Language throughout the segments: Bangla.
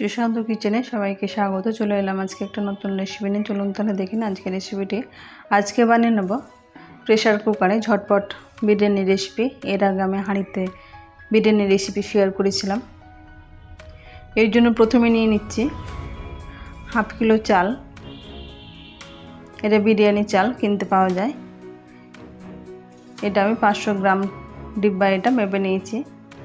সুস্বাদু কিচেনে সবাইকে স্বাগত। চলে এলাম আজকে একটা নতুন রেসিপি নিয়ে। চলুন তাহলে দেখি না আজকে রেসিপিটি। আজকে বানিয়ে নেব প্রেশার কুকারে ঝটপট বিরিয়ানি রেসিপি। এর আগে আমি হাঁড়িতে বিরিয়ানি রেসিপি শেয়ার করেছিলাম। এর জন্য প্রথমে নিয়ে নিচ্ছি হাফ কিলো চাল। এটা বিরিয়ানি চাল কিনতে পাওয়া যায়। এটা আমি 500 গ্রাম ডিব্বা এটা মেপে নিয়েছি।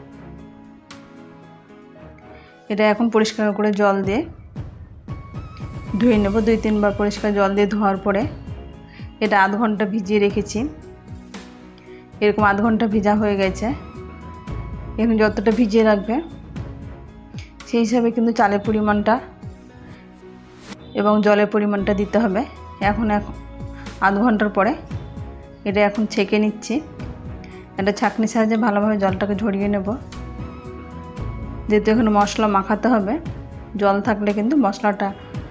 এটা এখন পরিষ্কার করে জল দিয়ে ধুয়ে নেব। 2-3 বার পরিষ্কার জল দিয়ে ধোয়ার পরে এটা আধ ঘন্টা ভিজিয়ে রেখেছি। এরকম আধ ঘন্টা ভিজা হয়ে গেছে। এখন যতটা ভিজিয়ে রাখবে সেই হিসাবে কিন্তু চালের পরিমাণটা এবং জলের পরিমাণটা দিতে হবে। এখন আধ ঘন্টার পরে এটা এখন ছেঁকে নিচ্ছি। এটা ছাঁকনির সাহায্যে ভালোভাবে জলটাকে ঝরিয়ে নেব। যেহেতু এখানে মশলা মাখাতে হবে, জল থাকলে কিন্তু মশলাটা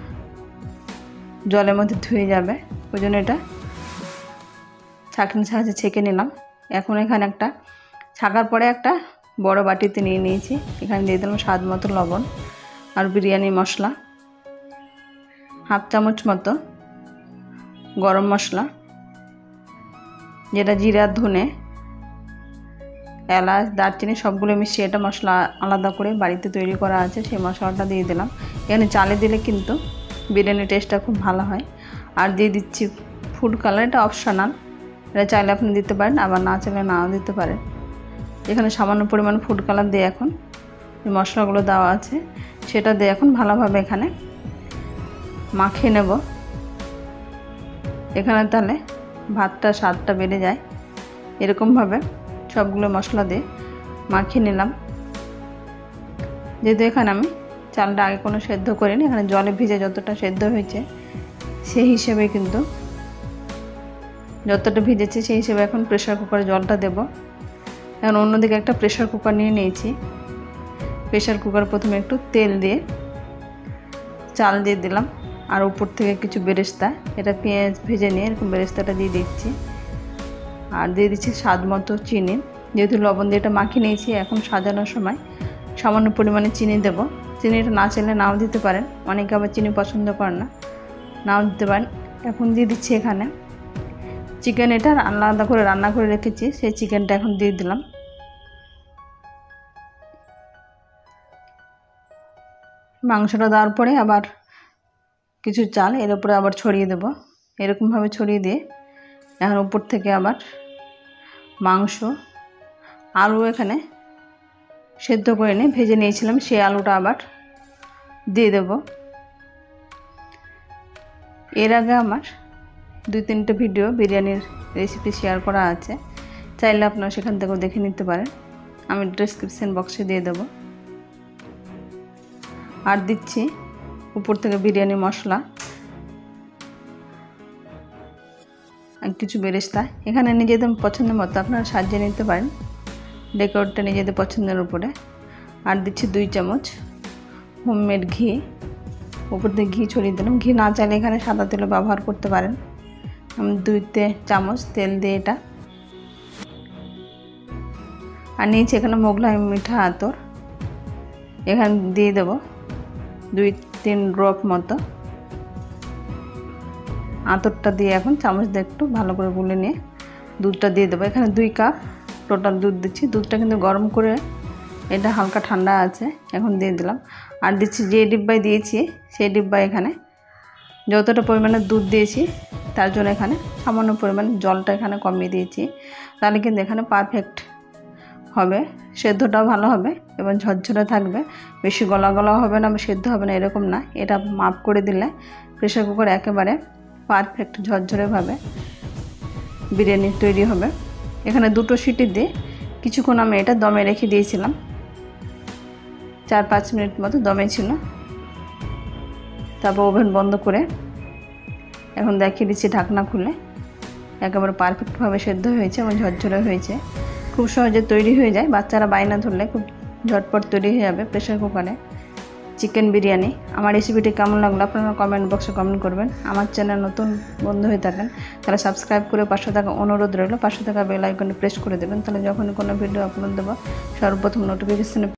জলের মধ্যে ধুয়ে যাবে। ওই জন্য এটা ছাঁকনির সাহায্যে ছেঁকে নিলাম। এখন এখানে একটা ছাঁকার পরে একটা বড় বাটিতে নিয়ে নিয়েছি। এখানে দিয়ে দিলাম স্বাদ মতো লবণ আর বিরিয়ানি মশলা, হাফ চামচ মতো গরম মশলা, যেটা জিরা, ধনে, এলাচ, দারচিনি সবগুলো মিশিয়ে এটা মশলা আলাদা করে বাড়িতে তৈরি করা আছে, সেই মশলাটা দিয়ে দিলাম। এখানে চালে দিলে কিন্তু বিরিয়ানির টেস্টটা খুব ভালো হয়। আর দিয়ে দিচ্ছি ফুড কালার। এটা অপশনাল, এটা চাইলে আপনি দিতে পারেন, আবার না চাইলে নাও দিতে পারেন। এখানে সামান্য পরিমাণ ফুড কালার দিয়ে এখন এই মশলাগুলো দেওয়া আছে সেটা দিয়ে এখন ভালোভাবে এখানে মাখিয়ে নেব। এখানে তাহলে ভাতটা স্বাদটা বেড়ে যায়। এরকমভাবে সবগুলো মশলা দিয়ে মাখিয়ে নিলাম। যেহেতু এখানে আমি চালটা আগে কোনো সেদ্ধ করিনি, এখানে জলে ভিজে যতটা সেদ্ধ হয়েছে সেই হিসেবে কিন্তু যতটা ভিজেছে সেই হিসেবে এখন প্রেশার কুকারে জলটা দেব। এখন অন্যদিকে একটা প্রেশার কুকার নিয়ে নিয়েছি। প্রেশার কুকার প্রথমে একটু তেল দিয়ে চাল দিয়ে দিলাম আর উপর থেকে কিছু বেরেস্তা, এটা পেঁয়াজ ভেজে নিয়ে এরকম বেরেস্তাটা দিয়ে দিচ্ছি। আর দিয়ে দিচ্ছি স্বাদ মতো চিনি। যেহেতু লবণ দিয়ে এটা মাখিয়ে নিয়েছি, এখন সাজানোর সময় সামান্য পরিমাণে চিনি দেব। চিনিটা না চাইলে নাও দিতে পারেন, অনেকে আবার চিনি পছন্দ করেন না, নাও দিতে পারেন। এখন দিয়ে দিচ্ছি এখানে চিকেন। এটা আলাদা করে রান্না করে রেখেছি, সেই চিকেনটা এখন দিয়ে দিলাম। মাংসটা দেওয়ার পরে আবার কিছু চাল এর উপরে আবার ছড়িয়ে দেব। এরকমভাবে ছড়িয়ে দিয়ে এখন উপর থেকে আবার মাংস, আলু এখানে সেদ্ধ করে নিয়ে ভেজে নিয়েছিলাম, সেই আলুটা আবার দিয়ে দেব। এর আগে আমার 2-3টে ভিডিও বিরিয়ানির রেসিপি শেয়ার করা আছে, চাইলে আপনারা সেখান থেকেও দেখে নিতে পারেন, আমি ডেসক্রিপশন বক্সে দিয়ে দেব। আর দিচ্ছি উপর থেকে বিরিয়ানি মশলা আর কিছু বেরেস্তা। এখানে নিজেদের পছন্দের মতো আপনারা সাজিয়ে নিতে পারেন, ডেকোরেটটা নিজেদের পছন্দের উপরে। আর দিচ্ছি 2 চামচ হোমমেড ঘি। উপর দিয়ে ঘি ছড়িয়ে দিলাম। ঘি না চাইলে এখানে সাদা তেলও ব্যবহার করতে পারেন। আমি 2 চামচ তেল দিয়ে এটা। আর নিয়েছি এখানে মোগলাই মিঠা আতর, এখানে দিয়ে দেবো 2-3 ড্রপ মতো। আতরটা দিয়ে এখন চামচ দিয়ে একটু ভালো করে গুলে নিয়ে দুধটা দিয়ে দেবো। এখানে 2 কাপ টোটাল দুধ দিচ্ছি। দুধটা কিন্তু গরম করে, এটা হালকা ঠান্ডা আছে, এখন দিয়ে দিলাম। আর দিচ্ছি যে ডিব্বায় দিয়েছি সেই ডিব্বায় এখানে যতটা পরিমাণে দুধ দিয়েছি তার জন্য এখানে সামান্য পরিমাণে জলটা এখানে কমিয়ে দিয়েছি। তাহলে কিন্তু এখানে পারফেক্ট হবে, সেদ্ধটাও ভালো হবে এবং ঝরঝরে থাকবে। বেশি গলা গলাও হবে না বা সেদ্ধ হবে না, এরকম না। এটা মাপ করে দিলে প্রেশার কুকার একেবারে পারফেক্ট ঝরঝরেভাবে বিরিয়ানি তৈরি হবে। এখানে 2টো সিটি দিয়ে কিছুক্ষণ আমি এটা দমে রেখে দিয়েছিলাম, 4-5 মিনিট মতো দমে ছিল। তারপর ওভেন বন্ধ করে এখন দেখিয়ে দিচ্ছি ঢাকনা খুলে। একেবারে পারফেক্টভাবে সেদ্ধ হয়েছে এবং ঝরঝরে হয়েছে, খুব সহজে তৈরি হয়ে যায়। বাচ্চারা বায়না ধরলে খুব ঝটপট তৈরি হয়ে যাবে প্রেশার কুকারে চিকেন বিরিয়ানি। আমার রেসিপিটি কেমন লাগলো আপনারা কমেন্ট বক্সে কমেন্ট করবেন। আমার চ্যানেল নতুন বন্ধু হয়ে থাকেন তাহলে সাবস্ক্রাইব করে পাশে থাকা অনুরোধ রইল, পাশে থাকা বেল আইকনে প্রেস করে দেবেন, তাহলে যখনই কোনো ভিডিও আপলোড দেবো সর্বপ্রথম নোটিফিকেশনে